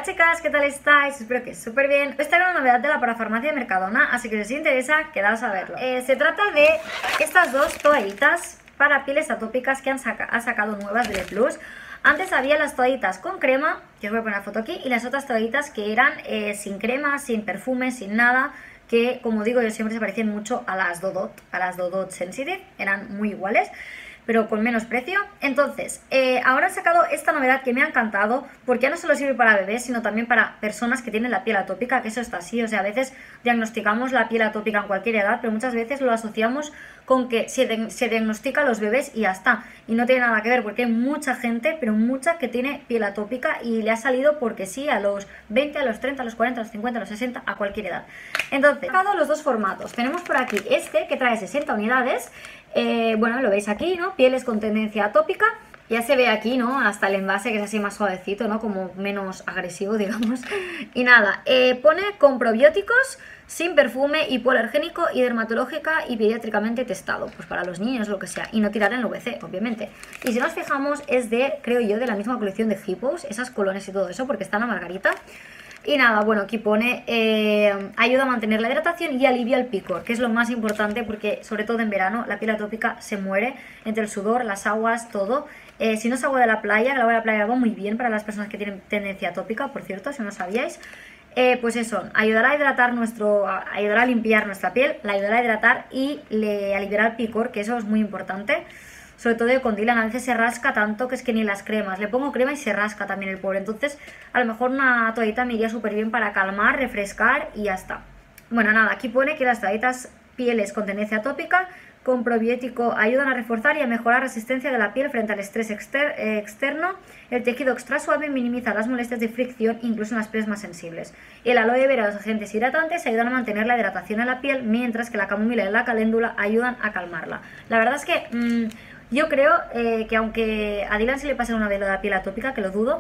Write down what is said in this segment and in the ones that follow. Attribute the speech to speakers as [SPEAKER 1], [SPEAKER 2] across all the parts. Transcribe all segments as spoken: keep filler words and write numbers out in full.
[SPEAKER 1] chicas, ¿qué tal estáis? Espero que súper bien. Os traigo una novedad de la parafarmacia de Mercadona, así que si os interesa, quedaos a verlo. Eh, se trata de estas dos toallitas para pieles atópicas que han saca ha sacado nuevas de Plus. Antes había las toallitas con crema, que os voy a poner la foto aquí, y las otras toallitas que eran eh, sin crema, sin perfume, sin nada, que como digo yo siempre se parecían mucho a las Dodot, a las Dodot Sensitive, eran muy iguales, pero con menos precio. Entonces, eh, ahora han sacado esta novedad que me ha encantado, porque ya no solo sirve para bebés, sino también para personas que tienen la piel atópica, que eso está así, o sea, a veces diagnosticamos la piel atópica en cualquier edad, pero muchas veces lo asociamos con que se, se diagnostica a los bebés y ya está, y no tiene nada que ver, porque hay mucha gente, pero mucha, que tiene piel atópica y le ha salido porque sí a los veinte, a los treinta, a los cuarenta, a los cincuenta, a los sesenta, a cualquier edad. Entonces, he sacado los dos formatos. Tenemos por aquí este que trae sesenta unidades. Eh, bueno, lo veis aquí, ¿no? Pieles con tendencia atópica. Ya se ve aquí, ¿no? Hasta el envase, que es así más suavecito, ¿no? Como menos agresivo, digamos. Y nada, eh, pone con probióticos, sin perfume, hipoalergénico y dermatológica y pediátricamente testado. Pues para los niños, lo que sea. Y no tirar en el V C, obviamente. Y si nos fijamos, es de, creo yo, de la misma colección de Hippos, esas colones y todo eso, porque está en la margarita. Y nada, bueno, aquí pone, eh, ayuda a mantener la hidratación y alivia el picor, que es lo más importante porque, sobre todo en verano, la piel atópica se muere entre el sudor, las aguas, todo. Eh, si no es agua de la playa, el agua de la playa va muy bien para las personas que tienen tendencia atópica, por cierto, si no lo sabíais. Eh, pues eso, ayudará a hidratar nuestro, ayudará a limpiar nuestra piel, la ayudará a hidratar y le aliviará el picor, que eso es muy importante. Sobre todo con Dylan, a veces se rasca tanto que es que ni las cremas. Le pongo crema y se rasca también el pobre. Entonces, a lo mejor una toallita me iría súper bien para calmar, refrescar y ya está. Bueno, nada, aquí pone que las toallitas pieles con tendencia atópica con probiótico ayudan a reforzar y a mejorar la resistencia de la piel frente al estrés exter eh, externo. El tejido extra suave minimiza las molestias de fricción, incluso en las pieles más sensibles. El aloe vera y los agentes hidratantes ayudan a mantener la hidratación en la piel, mientras que la camomila y la caléndula ayudan a calmarla. La verdad es que Mmm, yo creo eh, que aunque a Dylan se le pase una vez lo de la piel atópica, que lo dudo,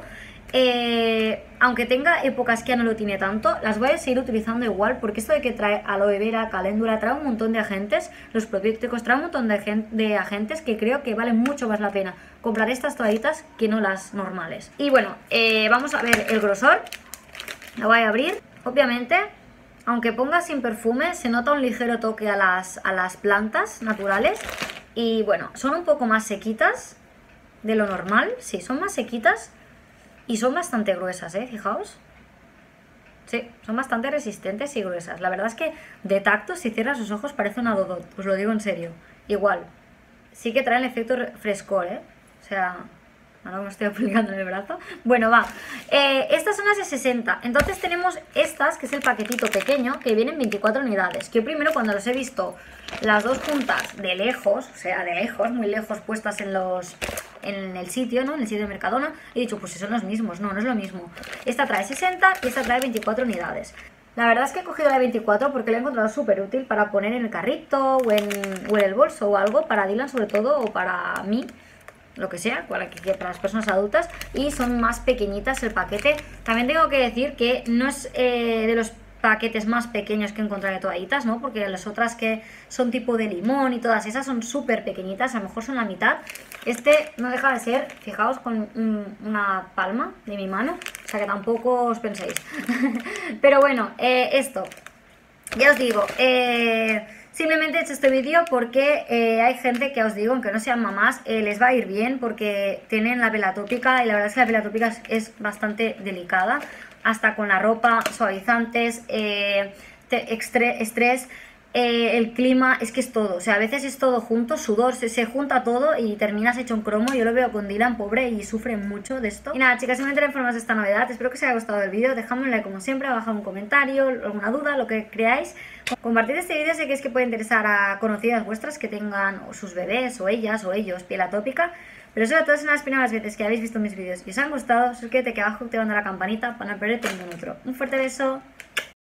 [SPEAKER 1] eh, aunque tenga épocas que ya no lo tiene tanto, las voy a seguir utilizando igual, porque esto de que trae aloe vera, caléndula, trae un montón de agentes, los probióticos trae un montón de, de agentes que creo que vale mucho más la pena comprar estas toallitas que no las normales. Y bueno, eh, vamos a ver el grosor. La voy a abrir. Obviamente, aunque ponga sin perfume, se nota un ligero toque a las, a las plantas naturales. Y bueno, son un poco más sequitas de lo normal. Sí, son más sequitas y son bastante gruesas, ¿eh? Fijaos. Sí, son bastante resistentes y gruesas. La verdad es que de tacto, si cierras los ojos, parece una Dodot. Os lo digo en serio. Igual. Sí que traen el efecto frescor, ¿eh? O sea... ahora me estoy aplicando en el brazo. Bueno, va. Eh, estas son las de sesenta. Entonces tenemos estas, que es el paquetito pequeño, que vienen veinticuatro unidades. Que yo primero, cuando los he visto las dos juntas de lejos, o sea, de lejos, muy lejos, puestas en los en el sitio, ¿no? En el sitio de Mercadona, he dicho, pues si son los mismos. No, no es lo mismo. Esta trae sesenta y esta trae veinticuatro unidades. La verdad es que he cogido la de veinticuatro porque la he encontrado súper útil para poner en el carrito o en, o en el bolso o algo, para Dylan sobre todo, o para mí, lo que sea, para las personas adultas, y son más pequeñitas el paquete. También tengo que decir que no es eh, de los paquetes más pequeños que encontré de toallitas, ¿no? Porque las otras que son tipo de limón y todas esas son súper pequeñitas, a lo mejor son la mitad. Este no deja de ser, fijaos, con un, una palma de mi mano, o sea que tampoco os penséis. Pero bueno, eh, esto, ya os digo, eh... simplemente he hecho este vídeo porque eh, hay gente que os digo, aunque no sean mamás, eh, les va a ir bien porque tienen la piel atópica y la verdad es que la piel atópica es, es bastante delicada, hasta con la ropa, suavizantes, eh, estrés, eh, el clima, es que es todo, o sea, a veces es todo junto, sudor, se, se junta todo y terminas hecho un cromo. Yo lo veo con Dylan, pobre, y sufre mucho de esto. Y nada, chicas, simplemente me informaros de esta novedad. Espero que os haya gustado el vídeo, dejadme un like como siempre, abajo un comentario, alguna duda, lo que creáis. Compartid este vídeo, sé que es que puede interesar a conocidas vuestras que tengan o sus bebés o ellas o ellos piel atópica. Pero sobre todo, son las primeras veces que habéis visto mis vídeos y os han gustado, suscríbete aquí abajo activando la campanita para no perderte ningún otro. Un fuerte beso.